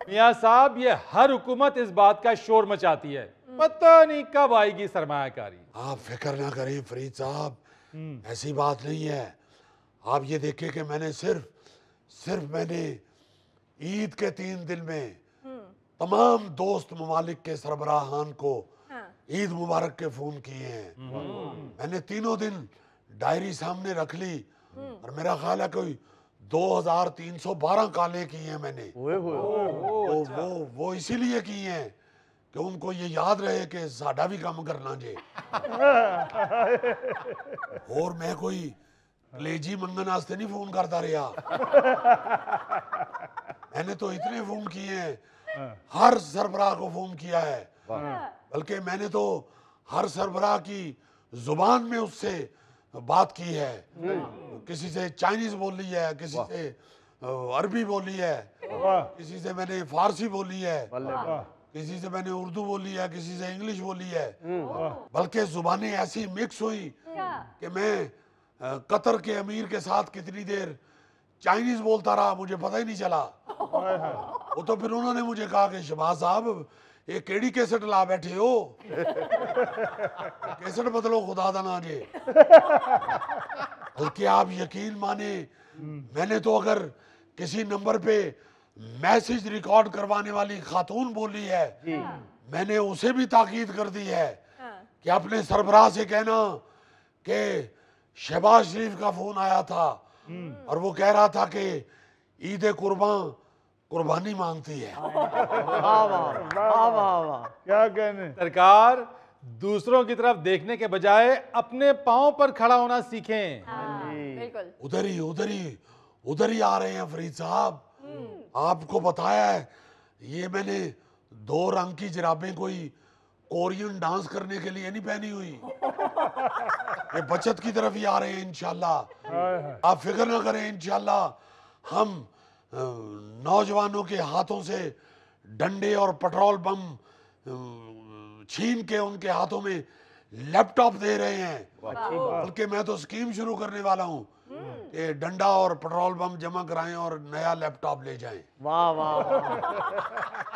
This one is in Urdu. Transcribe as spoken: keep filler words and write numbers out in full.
میاں صاحب یہ ہر حکومت اس بات کا شور مچاتی ہے، پتہ نہیں کب آئے گی سرمایہ کاری۔ آپ فکر نہ کریں فرید صاحب، ایسی بات نہیں ہے۔ آپ یہ دیکھیں کہ میں نے صرف صرف میں نے عید کے تین دن میں تمام دوست ممالک کے سربراہان کو عید مبارک کے فون کیے ہیں۔ میں نے تینوں دن ڈائری سامنے رکھ لی اور میرا خیال ہے کوئی دو ہزار تین سو بارہ کالیں کی ہیں میں نے۔ وہ وہ وہ اسی لیے کی ہیں کہ ان کو یہ یاد رہے کہ ساڈا بھی کام کرنا جے، اور میں کوئی کلیجی منگن آستے نہیں فون کرتا رہا۔ میں نے تو اتنے فون کیے ہیں، ہر سربراہ کو فون کیا ہے، بلکہ میں نے تو ہر سربراہ کی زبان میں اس سے بات کی ہے۔ کسی سے چائنیز بولی ہے، کسی سے عربی بولی ہے، کسی سے میں نے فارسی بولی ہے، کسی سے میں نے اردو بولی ہے، کسی سے انگلش بولی ہے، بلکہ زبانیں ایسی مکس ہوئی کہ میں قطر کے امیر کے ساتھ کتنی دیر چائنیز بولتا رہا، مجھے پتہ ہی نہیں چلا۔ وہ تو پھر انہوں نے مجھے کہا کہ شہباز صاحب یہ کیڑی کیسٹ لا بیٹھے ہو، کیسٹ بدلو خدا دا نا جے۔ بلکہ آپ یقین مانے میں نے تو اگر کسی نمبر پہ میسج ریکارڈ کروانے والی خاتون بولی ہے، میں نے اسے بھی تاکید کر دی ہے کہ اپنے سربراہ سے کہنا کہ شہباز شریف کا فون آیا تھا اور وہ کہہ رہا تھا کہ عید قربان قربانی مانگتی ہے۔ کیا کہنے سرکار دوسروں کی طرف دیکھنے کے بجائے اپنے پاؤں پر کھڑا ہونا سیکھیں۔ بالکل ادھر ہی ادھر ہی ادھر ہی آ رہے ہیں فرید صاحب۔ آپ کو بتایا ہے یہ میں نے دو رنگ کی جرابیں کوئی کورین ڈانس کرنے کے لیے نہیں پہنی ہوئی، یہ بچت کی طرف ہی آ رہے ہیں انشاءاللہ۔ آپ فکر نہ کریں، انشاءاللہ ہم نوجوانوں کے ہاتھوں سے ڈنڈے اور پٹرول بم چھین کے ان کے ہاتھوں میں لیپ ٹاپ دے رہے ہیں، بلکہ میں تو سکیم شروع کرنے والا ہوں کہ ڈنڈا اور پٹرول بم جمع کرائیں اور نیا لیپ ٹاپ لے جائیں۔ واہ واہ